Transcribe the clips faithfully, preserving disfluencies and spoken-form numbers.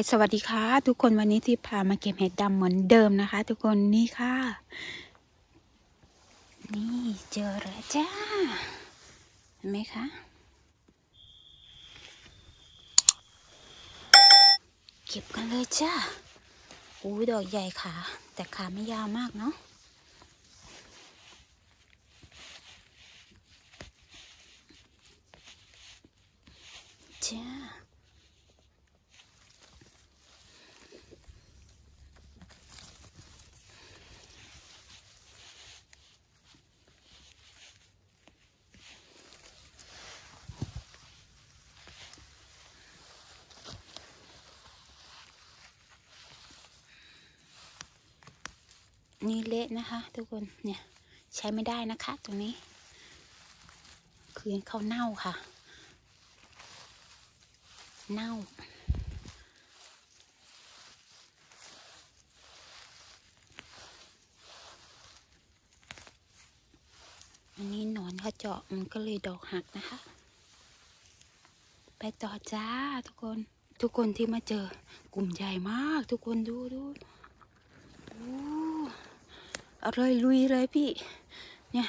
สวัสดีค่ะทุกคนวันนี้ที่พามาเก็บเห็ดดำเหมือนเดิมนะคะทุกคนนี่ค่ะนี่เจอแล้วจ้าเห็นไหมคะเก็บกันเลยจ้าอู้ดอกใหญ่ค่ะแต่ขาไม่ยาวมากเนาะจ้านี่เละนะคะทุกคนเนี่ยใช้ไม่ได้นะคะตรงนี้คืนเขาเน่าค่ะเน่าอันนี้หนอนเขาเจาะมันก็เลยดอกหักนะคะไปต่อจ้าทุกคนทุกคนที่มาเจอกลุ่มใหญ่มากทุกคนดูดูโอ้อร่อยลุยเลยพี่เนี่ย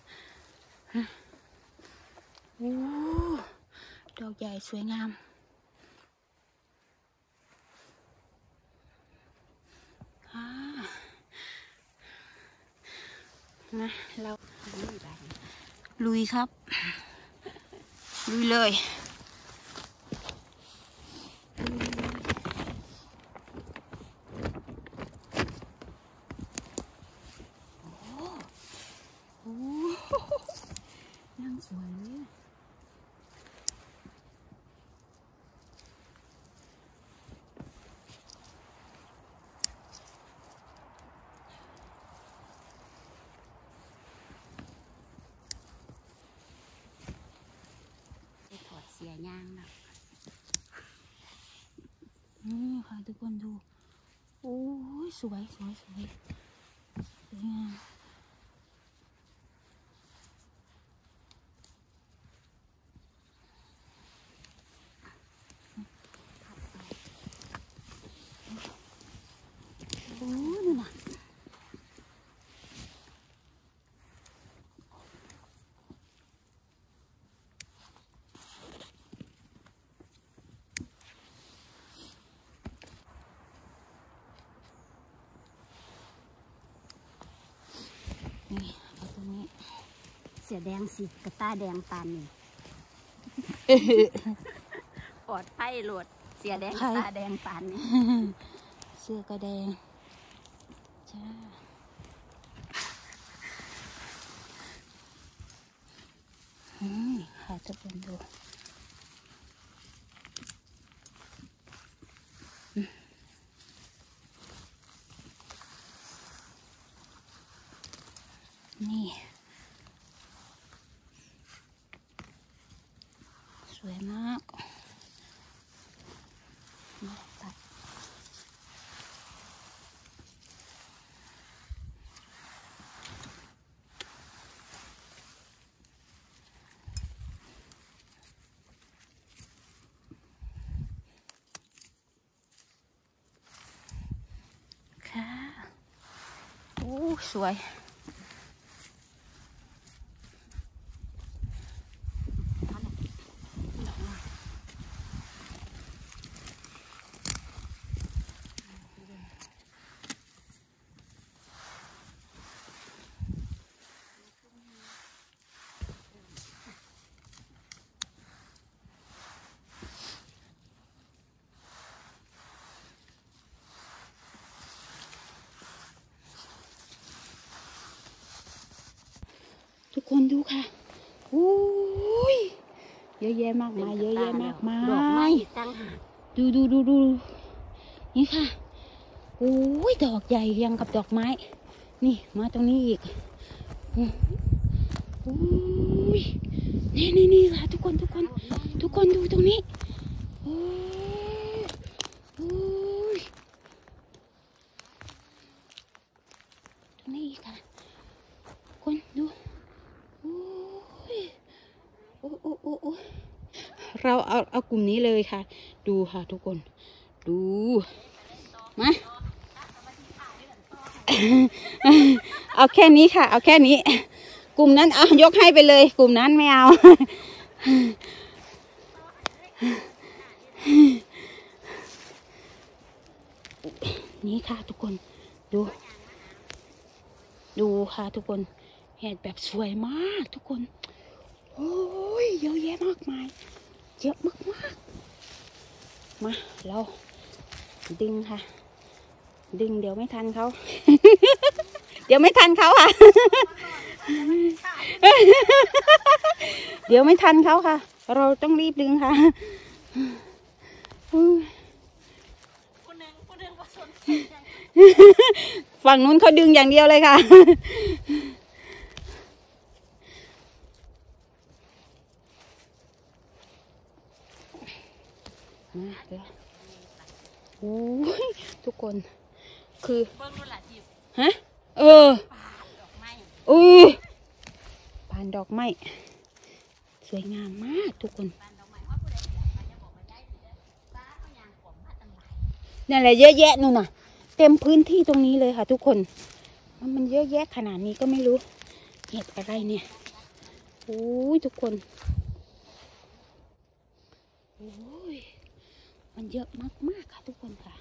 โอ้ดอกใหญ่สวยงามนะเราลุยครับลุยเลยโอ้ยังสวยเลยถอดเสียย่างนะนี่ค่ะทุกคนดูโอ้ยสวยสวยสวยสวยงามโอ้นี่นะนี่เอาตรงนี้เสือแดงสิกระต้าแดงปานนี่ปลอดภัยโหลดเสือแดงกระต้าแดงปานนี่เสื้อกระแดงจ้าอืมค่ะทุกคนดูนี่สวยมากมาตัดค่ะโอ้สวยทุกคนดูค่ะโอ้ยเยอะแยะมากมายเยอะแยะมากมายดูดูดูดูนี่ค่ะโอ้ยดอกใหญ่ยังกับดอกไม้นี่มาตรงนี้อีกโอ้ยนี่นี่นี่ค่ะทุกคนทุกคนทุกคนดูตรงนี้โอ้ยโอ้ยตรงนี้อีกค่ะคนดูโอ้ยโอ้โอ้โอ้โอ้เราเอาเอากลุ่มนี้เลยค่ะดูค่ะทุกคนดูมา เอาแค่นี้ค่ะเอาแค่นี้กลุ่มนั้นเอายกให้ไปเลยกลุ่มนั้นไม่เอานี่ค่ะทุกคนดูดูค่ะทุกคนเห็ดแบบสวยมากทุกคนโอ้ยเยอะแยะมากมายเยอะมากมากมาเราดึงค่ะดึงเดี๋ยวไม่ทันเขา เดี๋ยวไม่ทันเขาค่ะ เดี๋ยวไม่ทันเขาค่ะเราต้องรีบดึงค่ะฝั่งนู้นเขาดึงอย่างเดียวเลยค่ะโอ้ยทุกคนคือฮะเออเออปานดอกไม้สวยงามมากทุกคนนี่นแหละเยอะแยะนู่นน่ะเต็มพื้นที่ตรงนี้เลยค่ะทุกคนมันมันเยอะแยะขนาดนี้ก็ไม่รู้เห็ดอะไรเนี่ยโอ้ยทุกคนโอ้ยมันเยอะมากๆค่ะทุกคนค่ะ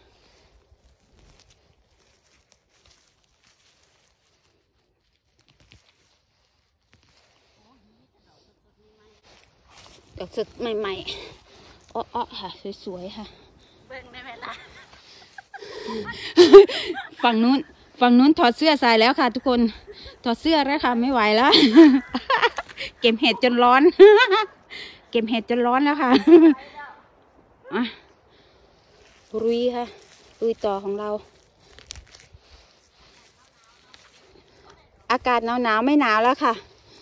ดอกสดใหม่ๆอ้อๆค่ะสวยๆค่ะเบิ่งได้ไหมล่ะฝั่งนู้นฝั่งนู้นถอดเสื้อใส่แล้วค่ะทุกคนถอดเสื้อแล้วค่ะไม่ไหวแล้วเก็บเห็ดจนร้อนเก็บเห็ดจนร้อนแล้วค่ะอ่ะลุยค่ะลุยต่อของเราอากาศหนาวๆไม่หนาวแล้วค่ะ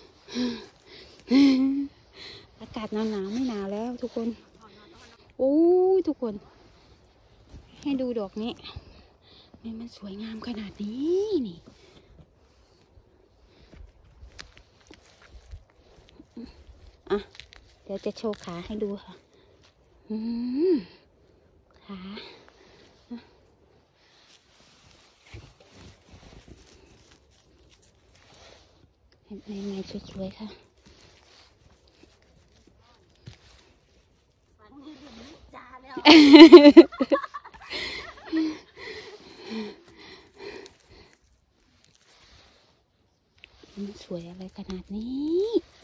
อากาศหนาวๆไม่หนาวแล้วทุกคนโอ้ยทุกคนให้ดูดอกนี้นี่มันสวยงามขนาดนี้นี่อ่ะเดี๋ยวจะโชว์ขาให้ดูค่ะอืมขาเห็นในๆสวยๆค่ะมันสวยอะไรขนาดนี้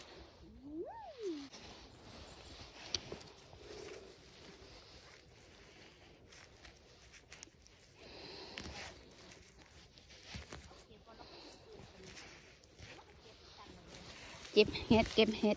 เก็บเห็ดเก็บเห็ด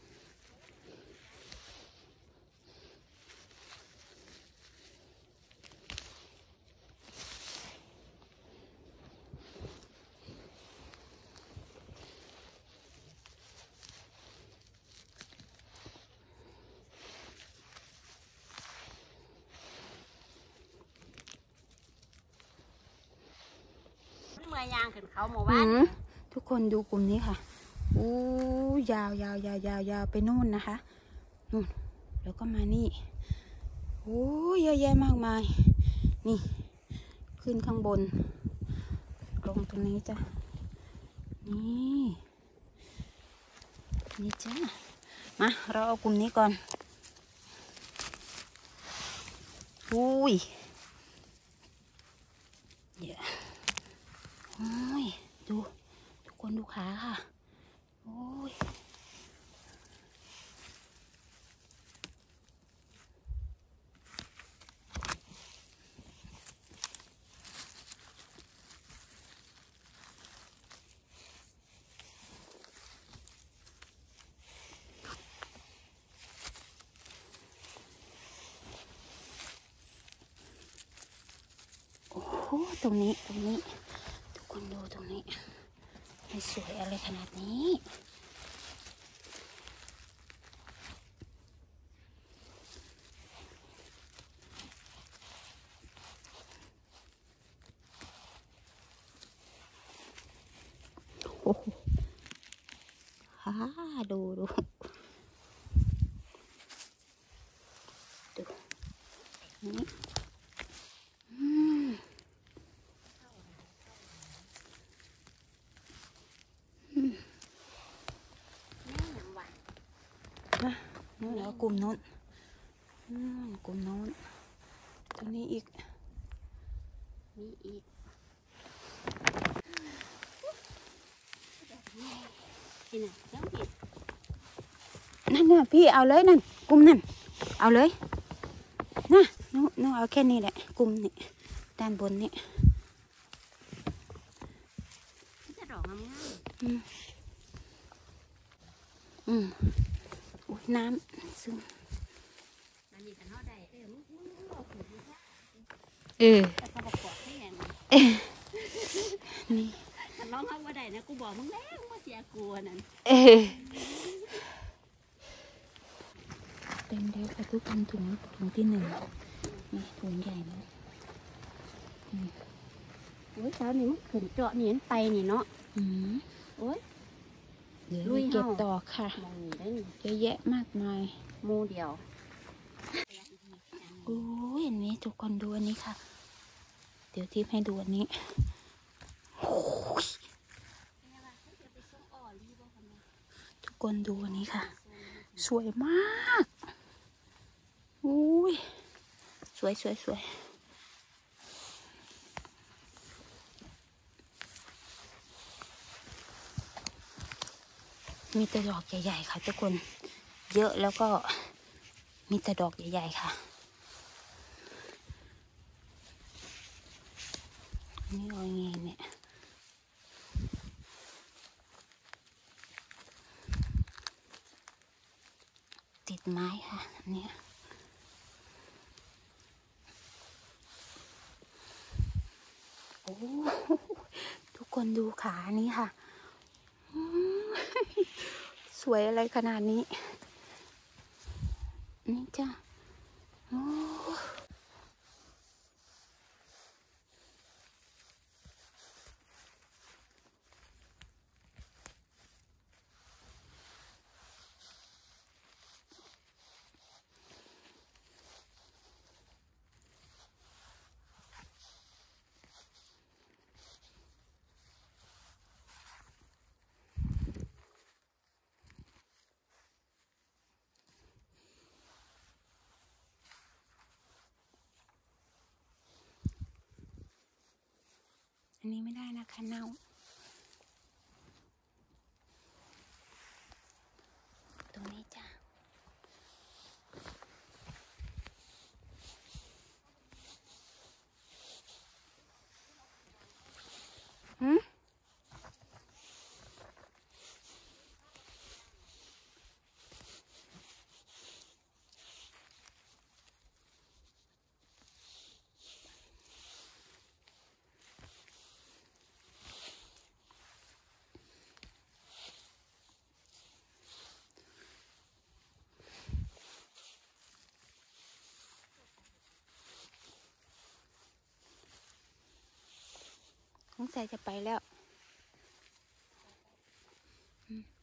เมื่อยางขึ้นเขาหมู่บ้านทุกคนดูกลุ่มนี้ค่ะอู้ยาวยาวยาวยาวยาวไปนู่นนะคะนู่นแล้วก็มานี่โอ้เยอะแยะมากมายนี่ขึ้นข้างบนลงตรงนี้จ้ะนี่นี่จ้ะมาเราเอากลุ่มนี้ก่อนอุ้ยเดี๋ยวโอ้ยดูทุกคนดูขาค่ะโอ้ยโอ้โหตรงนี้ตรงนี้ทุกคนดูตรงนี้ให้สวยอะไรขนาดนี้โอ้โหฮ่าดูดูดูนี่นู้นแล้วกลุ่มนู้นอืมกลุ่มนู้นตรงนี้อีกมีอีกนี่น่ะเจ้าพี่นั่นน่ะพี่เอาเลยนั่นกลุ่มนั่นเอาเลยนะน้องน้องเอาแค่นี้แหละกลุ่มนี่ด้านบนนี่จะดอกงามอืมอืมอุ้ยน้ำซึมๆอันนี้กันเฮาได้เออมึงมึงมึงเอาขึ้นมาเออแต่เขาบอกกอดให้แหงนี่ถ้าน้องเขาบ่ได้นะกูบอกมึงแล้วมึงบ่เสียกูอันนั่นเออเต็มแล้วค่ะทุกคนถุงถุงที่หนึ่งนี่ถุงใหญ่นะโอ้ยเช้านี้มันขึ้นเจาะนี่มันไปนี่เนาะอืมโอ้ยเดี๋ยวลุยเก็บเฮาต่อค่ะมองนี่ได้นี่เยอะแยะมากมายหมู่เดียวโอ้ยอันนี้ทุกคนดูอันนี้ค่ะ เดี๋ยวทิพย์ให้ดูอันนี้โอ้ยทุกคนดูอันนี้ค่ะ สวยมากอุ้ยสวยสวยสวยมีแต่ดอกใหญ่ๆค่ะทุกคนเยอะแล้วก็มีแต่ดอกใหญ่ๆค่ะอันนี่เอาไงเนี่ยติดไม้ค่ะอันเนี่ยโอ้ทุกคนดูขานี้ค่ะสวยอะไรขนาดนี้นี่จ้ะโอ้อันนี้ไม่ได้นะคะเน่าตรงนี้จ้ะหืมสงสัยจะไปแล้วอืม